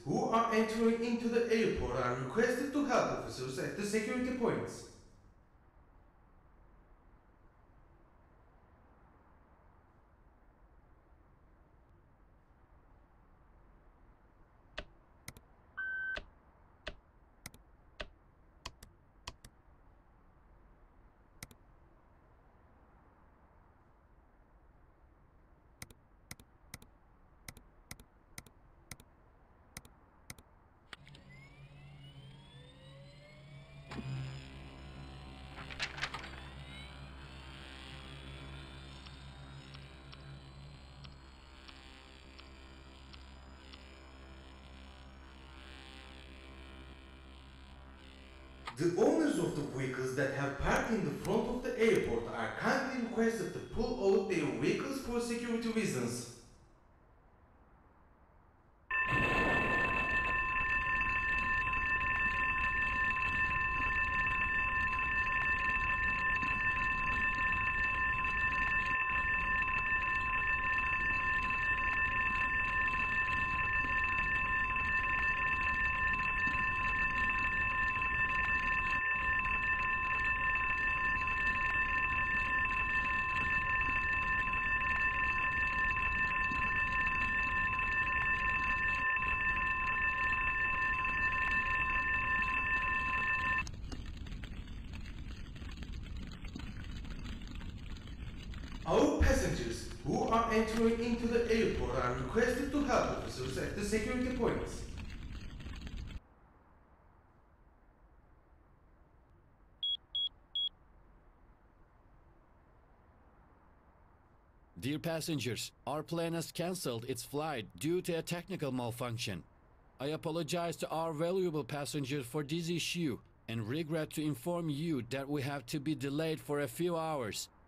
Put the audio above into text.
who are entering into the airport are requested to help officers at the security points. The owners of the vehicles that have parked in the front of the airport are kindly requested to pull out their vehicles for security reasons. Our passengers who are entering into the airport are requested to help officers at the security points. Dear passengers, our plane has cancelled its flight due to a technical malfunction. I apologize to our valuable passengers for this issue and regret to inform you that we have to be delayed for a few hours.